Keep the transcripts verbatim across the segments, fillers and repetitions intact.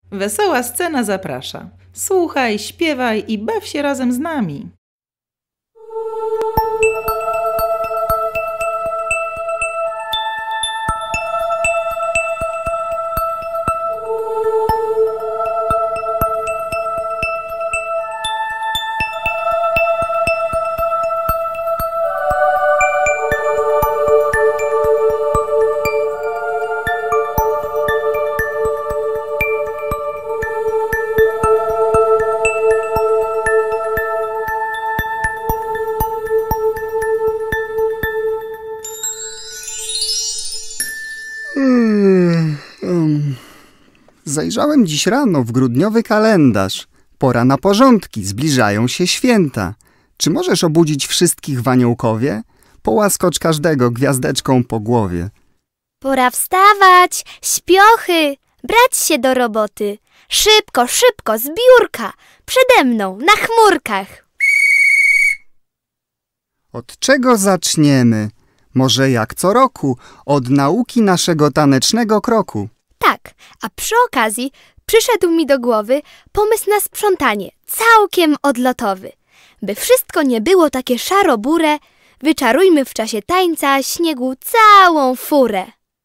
Wesoła Scena zaprasza. Słuchaj, śpiewaj i baw się razem z nami. Zajrzałem dziś rano w grudniowy kalendarz. Pora na porządki, zbliżają się święta. Czy możesz obudzić wszystkich w aniołkowie? Połaskocz każdego gwiazdeczką po głowie. Pora wstawać, śpiochy, brać się do roboty. Szybko, szybko, z biurka, przede mną, na chmurkach. Od czego zaczniemy? Może jak co roku, od nauki naszego tanecznego kroku. Tak, a przy okazji przyszedł mi do głowy pomysł na sprzątanie, całkiem odlotowy. By wszystko nie było takie szaro-burę, wyczarujmy w czasie tańca śniegu całą furę.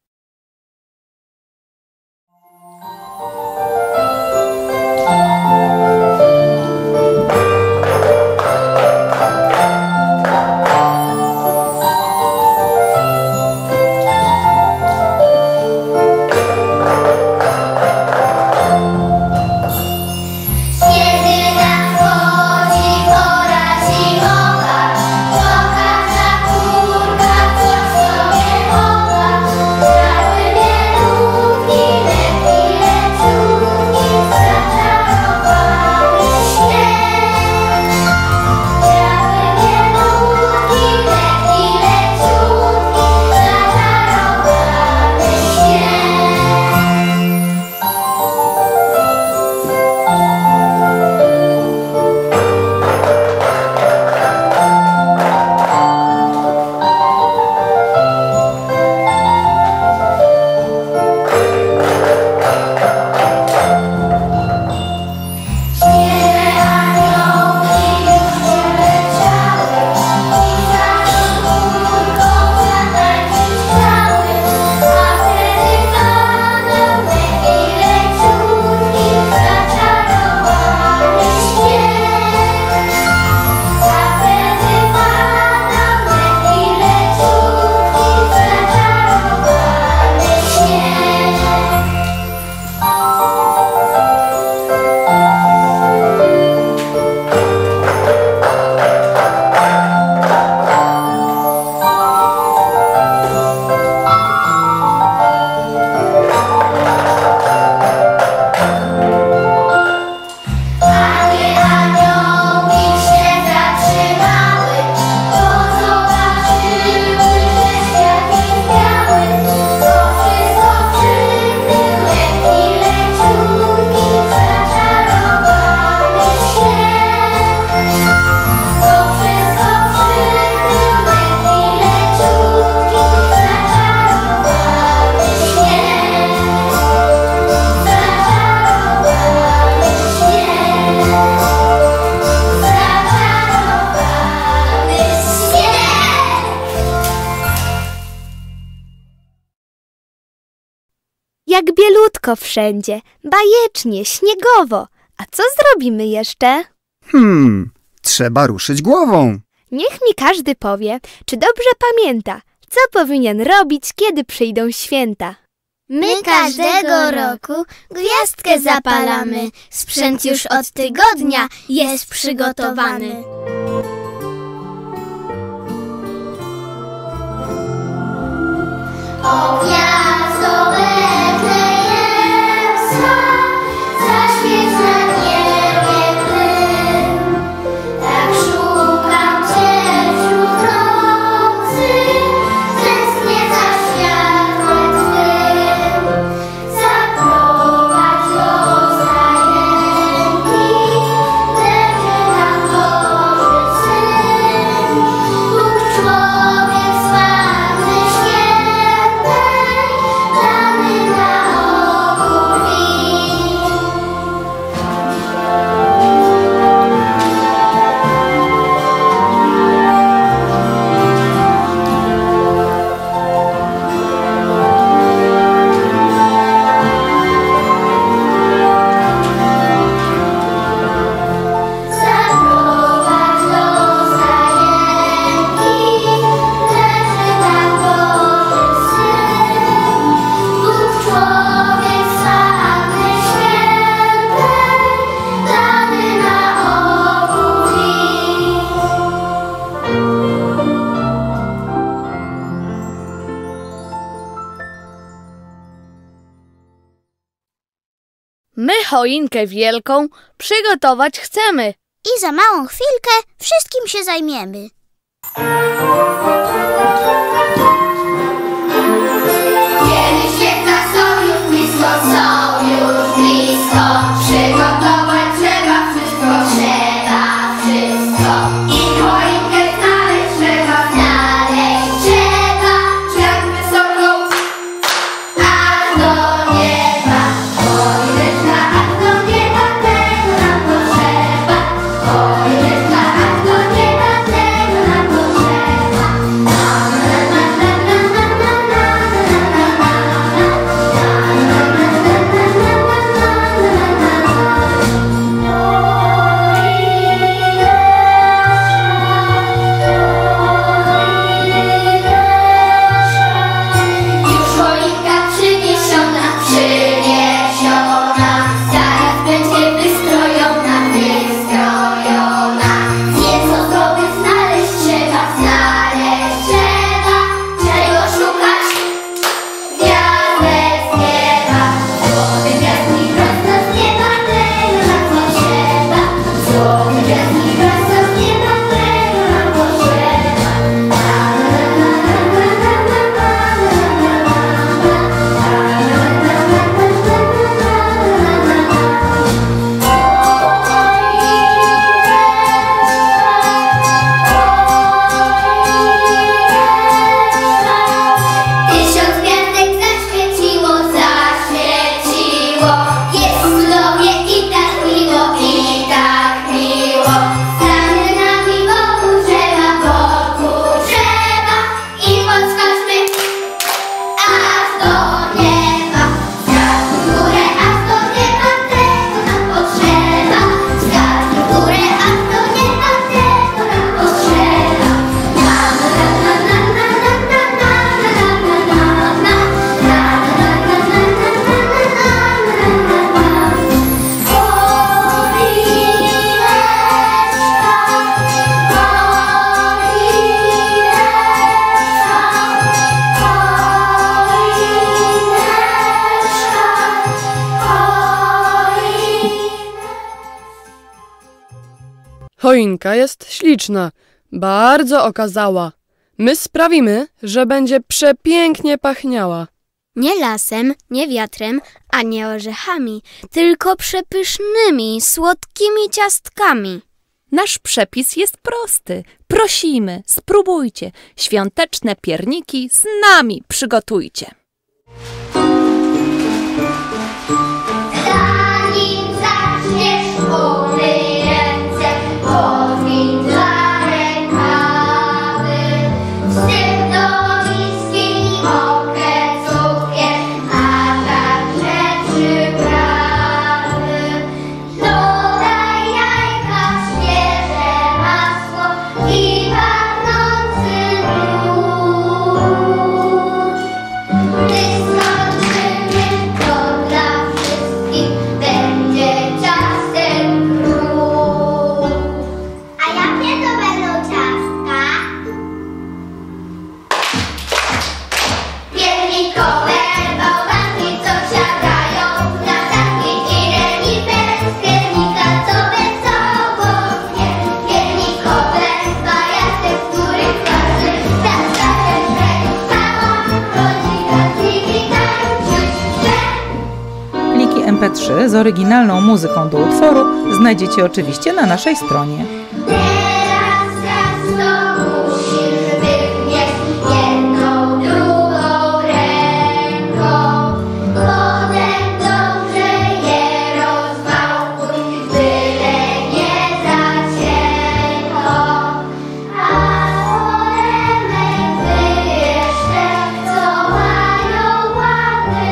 Jak bielutko wszędzie, bajecznie, śniegowo. A co zrobimy jeszcze? Hmm, trzeba ruszyć głową. Niech mi każdy powie, czy dobrze pamięta, co powinien robić, kiedy przyjdą święta. My każdego roku gwiazdkę zapalamy. Sprzęt już od tygodnia jest przygotowany. O gwiazdo betlejemska, zaświeć na niebie plyn. Tak szukam Cię wśród nocy, tęsknię za światłem Twym. Zaprowadź do stajenki, leży tam Boży Syn. Bóg człowiek zmarły świętej, My choinkę wielką przygotować chcemy. I za małą chwilkę wszystkim się zajmiemy. Kiedy święta są już blisko, są już blisko. Przygotować trzeba wszystko, trzeba wszystko. I choinkę znaleźć trzeba, znaleźć trzeba. Jak wysoko, aż do nieba. Choineczka, aż do nieba, tego nam potrzeba. Choineczka, aż do nieba, tego nam potrzeba. Na, na, na, na, na, na, na, na, na. Już choinka przyniesiona, przyniesiona, zaraz będzie wystrojona, wystrojona. Więc ozdoby znaleźć trzeba, znaleźć trzeba. Czego szukać? Gwiazdek z nieba. Złoty gwiazdki prosto z nieba, tego nam potrzeba. Złoty gwiazdki prosto z nieba, tego nam potrzeba. Tysiąc gwiazdek zaświeciło, zaświeciło. Jest cudownie i tak miło, i tak miło. Stanie nami wokół drzewa, wokół drzewa. I podskoczmy aż do nieba. Skacz w górę aż do nieba, tego nam potrzeba. Skacz w górę aż do nieba, tego nam potrzeba. Na na na na na na na na na na na Choinka jest śliczna, bardzo okazała. My sprawimy, że będzie przepięknie pachniała. Nie lasem, nie wiatrem, a nie orzechami, tylko przepysznymi, słodkimi ciastkami. Nasz przepis jest prosty. Prosimy, spróbujcie. Świąteczne pierniki z nami przygotujcie. Zanim zaczniesz, umyj ręce, podwin dwa rękawy. Wsyp do miski mąkę, cukier, a także przyprawy. Dodaj jajka, świeże masło i pachnący miód. Gdy skończymy, to dla wszystkich będzie ciastek król. A jakie to będą ciastka? Piernikowe bałwanki, co siadają na taki i renifer. Piernika, co wesoło zje. Piernikowe pajace, w których każdy zastaje się cała rodzina dźwigi tańczyć. Pliki em pe trzy z oryginalną muzyką do utworu znajdziecie oczywiście na naszej stronie. Teraz raz to musisz wynieść jedną, drugą ręką. Potem dobrze je rozwałkuj, byle nie za cienko. A polemek wybierz te, co mają ładny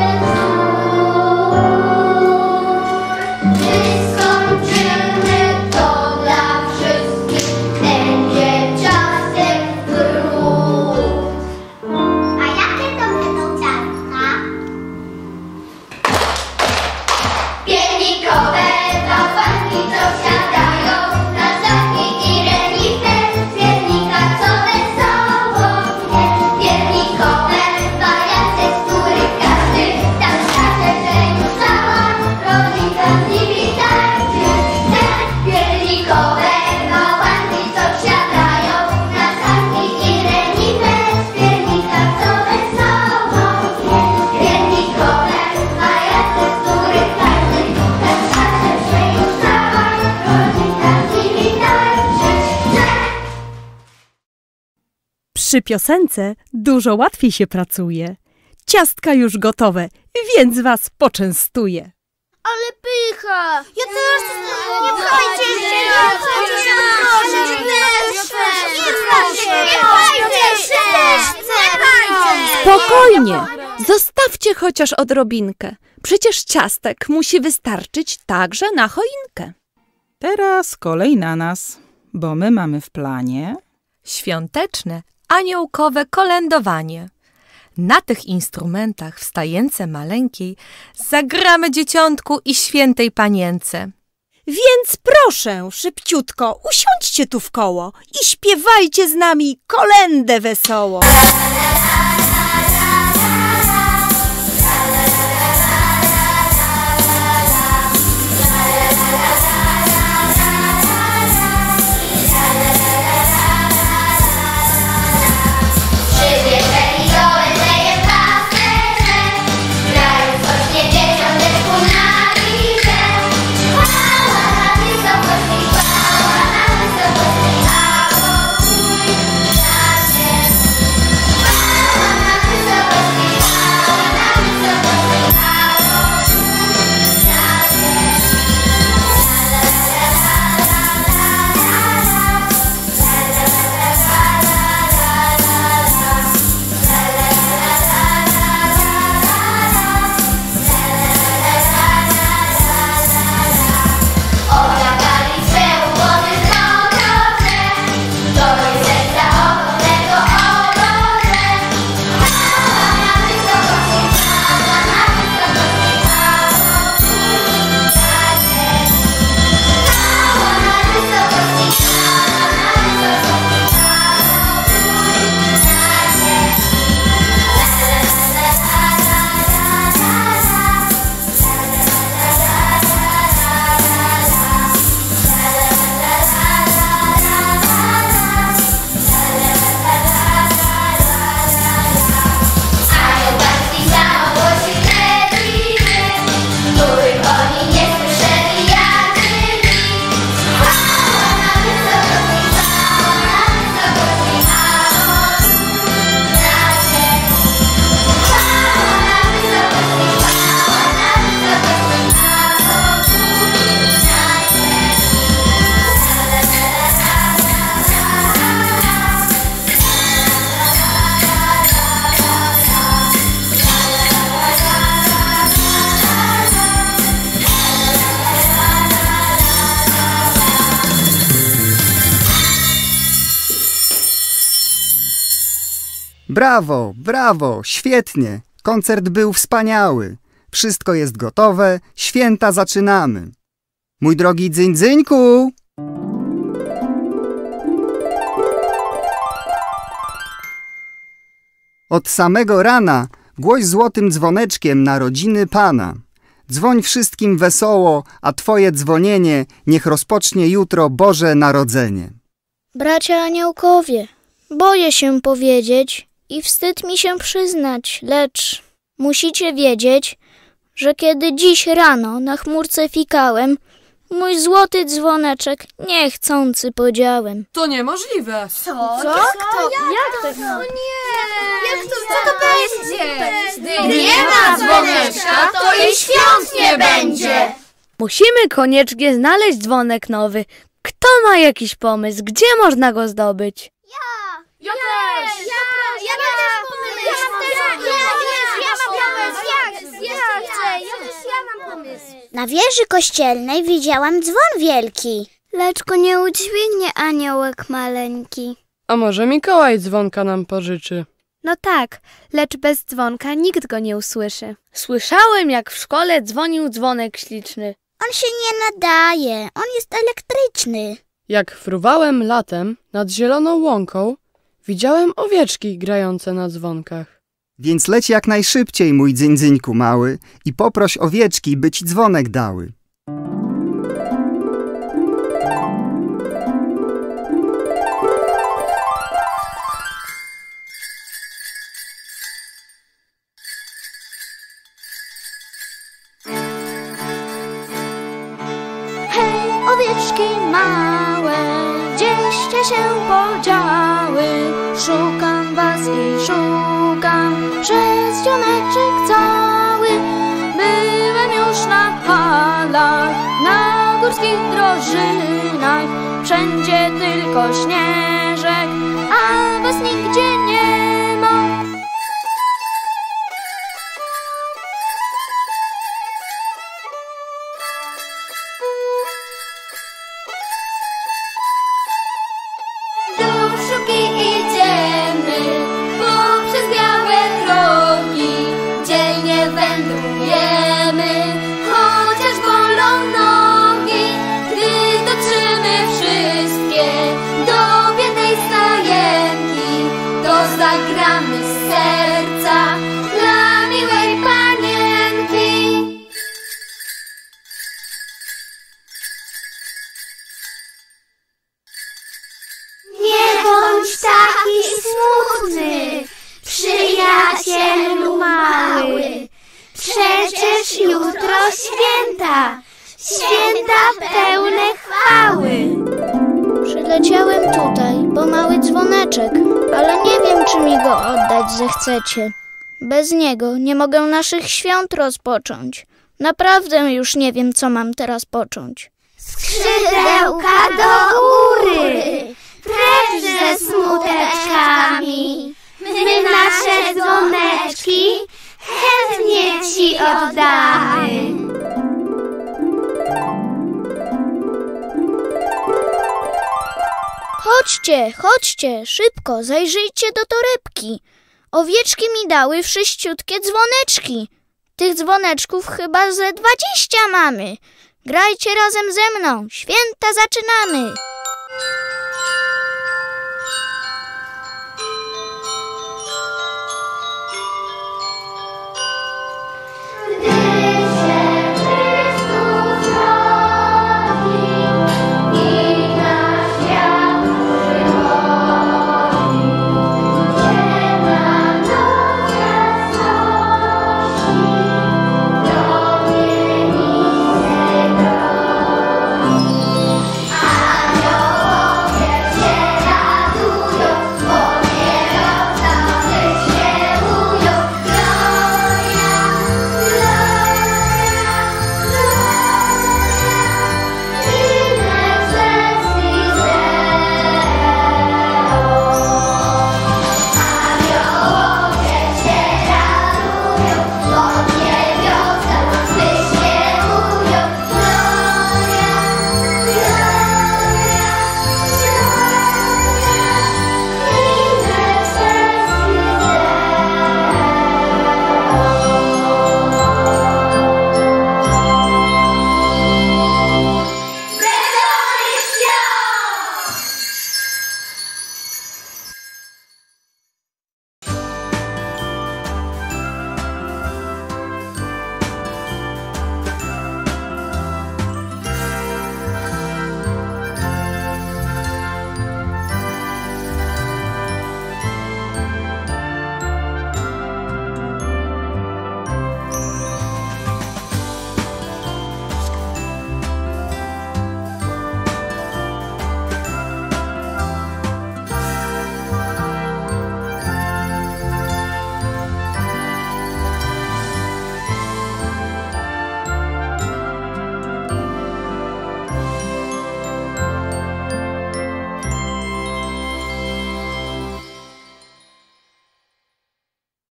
wzór. Gdy skończymy, to dla wszystkich z nimi tańczy. Te piernikowe gałęzi, co wsiadają na sanki i reniwe. Z piernika co wesoło wie. Piernikowe majace, z których każdy ten skacze, że już cała rodzina z nimi tańczyć chce. Przy piosence dużo łatwiej się pracuje. Ciastka już gotowe, więc was poczęstuję. Ale pycha! Ja też Nie pchajcie się, nie pchajcie się, proszę, nie pchajcie, nie pchajcie. Spokojnie, zostawcie chociaż odrobinkę. Przecież ciastek musi wystarczyć także na choinkę. Teraz kolej na nas, bo my mamy w planie Świąteczne, aniołkowe kolędowanie. Na tych instrumentach w stajence maleńkiej zagramy dzieciątku i świętej panience. Więc proszę, szybciutko, usiądźcie tu w koło i śpiewajcie z nami kolędę wesoło. Przybierzeli gołębie w pasterze, grają coś niedziesiąteczku na liże. Chwała na wysokości, chwała na wysokości, a pokój na ziemi. Chwała na wysokości, chwała na wysokości, a pokój na ziemi. Oblakali swe ubody kolorowe, do serca okonego owoce. Chwała na wysokości, chwała na wysokości, a pokój na ziemi. Chwała na wysokości, chwała na wysokości, a pokój na ziemi. Anioł Pański zagłosi te dziwy, których oni nie słyszeli jak żywi. Chwała na wysokości, chwała na wysokości, a pokój na ziemi. Chwała na wysokości, chwała na wysokości, a pokój na Brawo, brawo, świetnie. Koncert był wspaniały. Wszystko jest gotowe, święta zaczynamy. Mój drogi Dzyń-Dzyńku! Od samego rana głoś złotym dzwoneczkiem narodziny Pana. Dzwoń wszystkim wesoło, a twoje dzwonienie niech rozpocznie jutro Boże Narodzenie. Bracia aniołkowie, boję się powiedzieć i wstyd mi się przyznać, lecz musicie wiedzieć, że kiedy dziś rano na chmurce fikałem, mój złoty dzwoneczek niechcący podziałem. To niemożliwe. Co? Co? Kto? Jak to? No nie! Jak to? Co to będzie? Gdy nie ma dzwoneczka, to i świąt nie będzie. Musimy koniecznie znaleźć dzwonek nowy. Kto ma jakiś pomysł? Gdzie można go zdobyć? Ja też! Ja, ja też mam pomysł! Ja mam pomysł! Ja chcę! Ja też ja mam pomysł! Na wieży kościelnej widziałam dzwon wielki. Lecz go nie udźwignie aniołek maleńki. A może Mikołaj dzwonka nam pożyczy? No tak, lecz bez dzwonka nikt go nie usłyszy. Słyszałem, jak w szkole dzwonił dzwonek śliczny. On się nie nadaje, on jest elektryczny. Jak fruwałem latem nad zieloną łąką, widziałem owieczki grające na dzwonkach. Więc leć jak najszybciej, mój Dzyń-Dzyńku mały, i poproś owieczki, by ci dzwonek dały. owieczki małe, gdzieście się podziały? Szukam was i szukam przez dzioneczek cały. Byłem już na halach, na górskich drożynach, wszędzie tylko śnieżek, a was nigdzie nie ma. Do szopki idziemy poprzez białe drogi, dzielnie wędrujemy, chociaż bolą nogi. Gdy dotrzemy wszystkie do biednej stajenki, to zagramy z serca dla miłej panienki. Nie bądź taki smutny, przyjacielu mały. Przecież jutro święta, święta pełne chwały. Przyleciałem tutaj, bo mały dzwoneczek, ale nie wiem, czy mi go oddać zechcecie. Bez niego nie mogę naszych świąt rozpocząć. Naprawdę już nie wiem, co mam teraz począć. Skrzydełka do góry, precz ze smuteczkami. My nasze dzwoneczki chętnie ci oddamy. Chodźcie, chodźcie, szybko, zajrzyjcie do torebki. Owieczki mi dały wszyściutkie dzwoneczki. Tych dzwoneczków chyba ze dwadzieścia mamy. Grajcie razem ze mną, święta zaczynamy.